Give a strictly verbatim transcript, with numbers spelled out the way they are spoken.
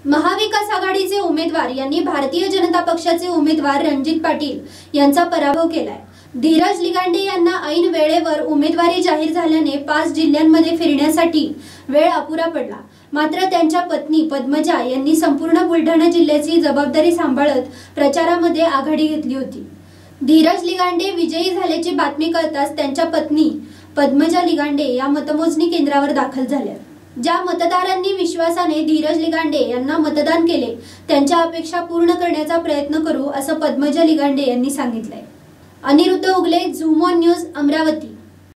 महाविकास आघाडीचे उमेदवार यांनी भारतीय जनता पक्षाचे उमेदवार रणजित पाटील यांचा पराभव केलाय। धीरज लिगांडे यांना ऐन वेळेवर उमेदवारी जाहीर झाल्याने पाच जिल्ह्यांमध्ये फिरण्यासाठी वेळ अपुरा पडला। मात्र त्यांच्या पत्नी पद्मजा यांनी संपूर्ण बुलढाणा जिल्ह्याची जबाबदारी सांभाळत प्रचारामध्ये आघाडी घेतली होती। धीरज लिगांडे विजयी झाल्याची बातमी कळताच त्यांच्या पत्नी पद्मजा लिगांडे या मतमोजणी केंद्रावर दाखल झाल्या। ज्या मतदारांनी विश्वासाने धीरज लिगांडे यांना मतदान केले त्यांच्या अपेक्षा पूर्ण करण्याचा प्रयत्न करू असं पद्मजा लिगांडे यांनी सांगितलंय। Aniruddha Ugale, Zoom On News, Amravati.